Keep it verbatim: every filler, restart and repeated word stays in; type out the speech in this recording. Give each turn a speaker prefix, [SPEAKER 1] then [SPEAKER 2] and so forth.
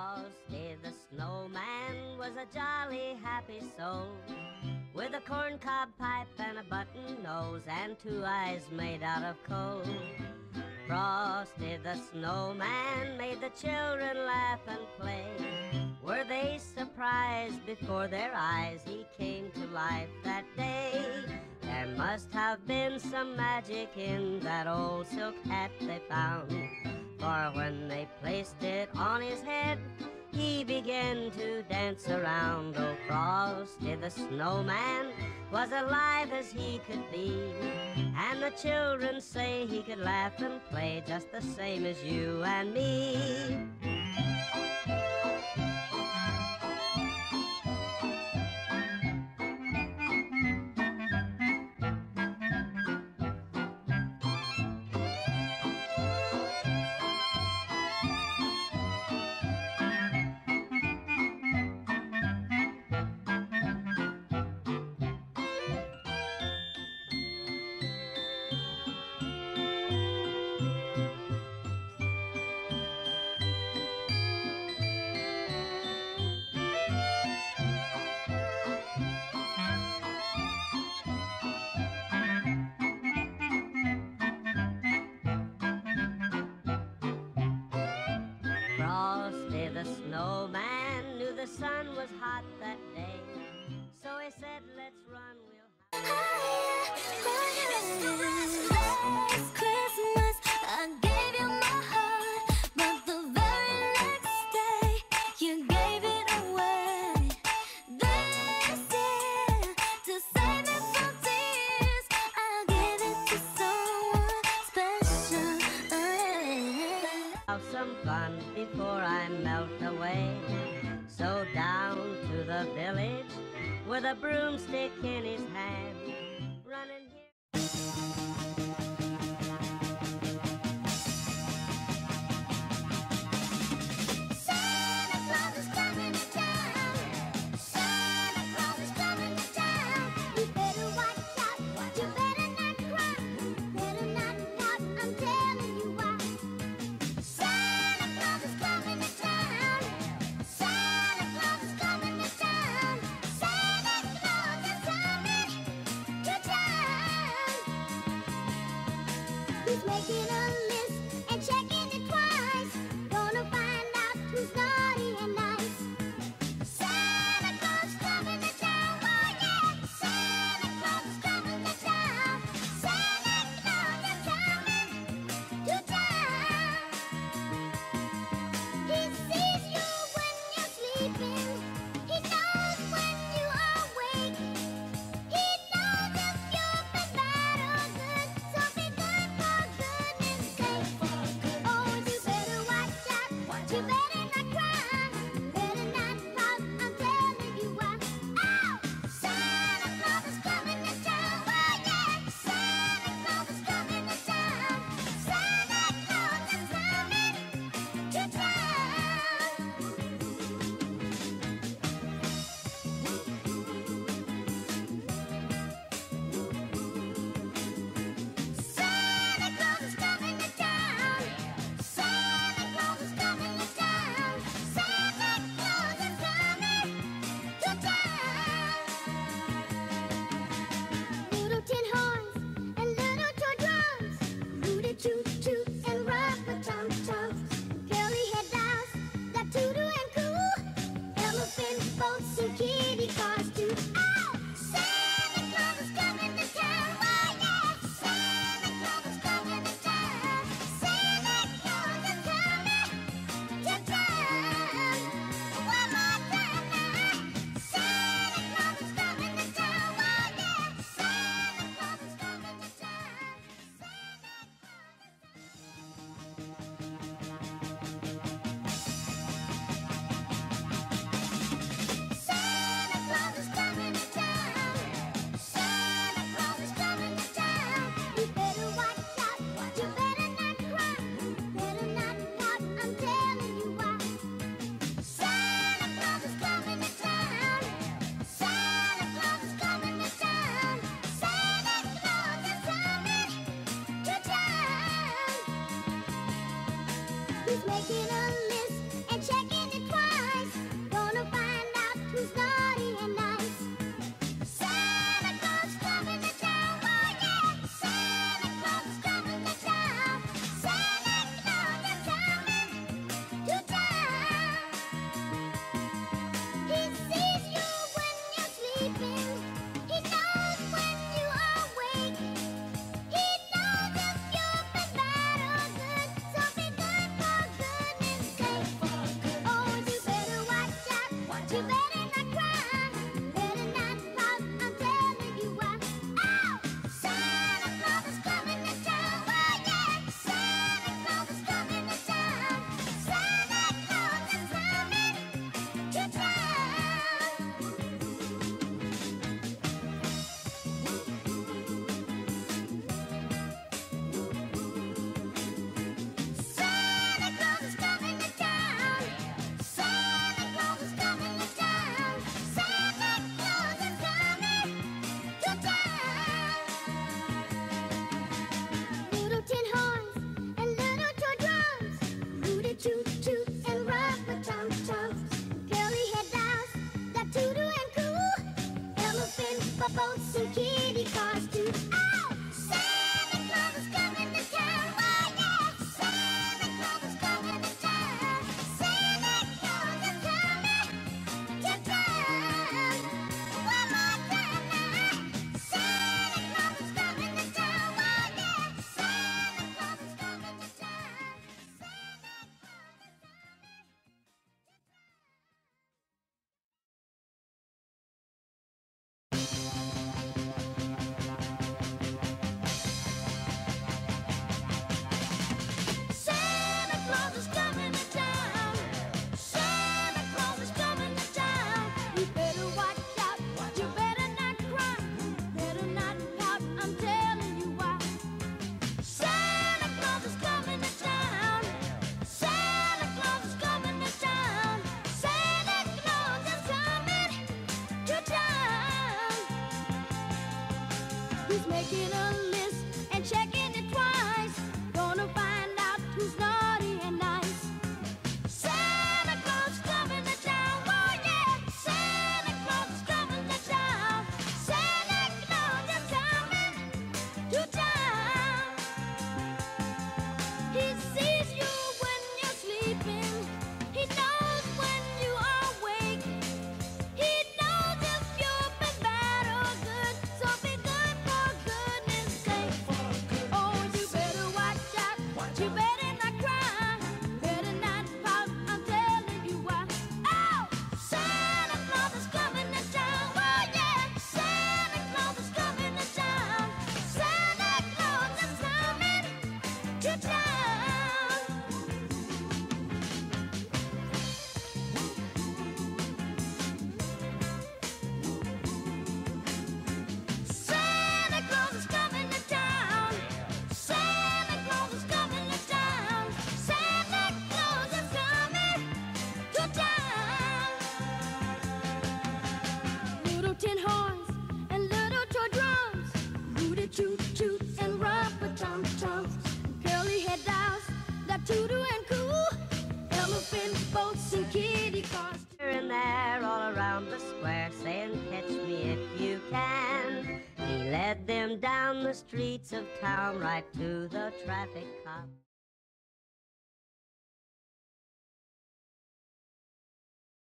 [SPEAKER 1] Frosty the snowman was a jolly happy soul, with a corncob pipe and a button nose and two eyes made out of coal. Frosty the snowman made the children laugh and play. Were they surprised before their eyes he came to life that day? There must have been some magic in that old silk hat they found, for when they placed it on his head, he began to dance around. Oh, Frosty the snowman was alive as he could be, and the children say he could laugh and play just the same as you and me. Frosty the snowman knew the sun was hot that day, so he said, let's run, we'll
[SPEAKER 2] Last Christmas I gave you my heart, but the very next day you gave it away. This year, to save me from tears, I'll give it to someone special.
[SPEAKER 1] have some fun before I melt away. So down to the village with a broomstick in his hand, running here.
[SPEAKER 2] Santa Claus is coming to town. Santa Claus is coming to town. You better watch out. You better not cry. Better not pout. I'm telling you why. Santa Claus is coming to town. Santa Claus is coming to town. Santa Claus is coming to town. He's making a list and checking it twice. Gonna find out who's naughty and nice. Santa Claus is coming to town. Oh yeah. Santa Claus is coming to town. Santa Claus is coming to town. He sees you when you're sleeping. He knows when you are awake. He knows if you've been bad or good. So be good for goodness sake. Oh, you better watch out. You better not cry. Better not pout. I'm telling you why. Oh, Santa Claus is coming to town. Oh yeah. Santa Claus is coming to town. Santa Claus is coming to town. Santa Claus is coming to town. Santa Claus is coming to town. Santa Claus is coming to town. Little tin horns and little toy drums, rooty toot toot and rubber tum tums. Curly head dolls that toodle and coo, elephant boats and kitty cars too. Oh, Santa Claus is coming to town. Oh yeah, Santa Claus is coming to town. Santa Claus is coming to town. One more time now. Santa Claus is coming to town. Oh yeah, Santa Claus is coming to town. Santa Santa Claus is coming to town. Santa Claus is coming to town. You better watch out. You better not cry. Better not pout. I'm telling you why. Santa Claus is coming to town. Santa Claus is coming to town. Santa Claus is coming to town. He's making a list and checking it twice. making a list and checking it twice. Gonna find out who's naughty and nice. Santa Claus coming to town, oh yeah. Santa Claus is coming to town. Santa Claus is coming to town. He sees you when you're sleeping. He knows when you are awake. He knows if you've been bad or good. So be good for goodness sake. Oh, you better watch out. You better not cry. Better not pout. I'm telling you why. Oh, Santa Claus is coming to town. Oh yeah, Santa Claus is coming to town. Santa Claus is coming to town. Santa Claus is coming to town. Santa Claus is coming to town. Santa Claus is coming to town. Little tin horns and little toy drums, rooty toot toot and rubber tum tums, curly head dolls that toodoo and coo, elephant boats and kitty cars.
[SPEAKER 1] Here and there, all around the square, saying, catch me if you can. He led them down the streets of town, right to the traffic cop.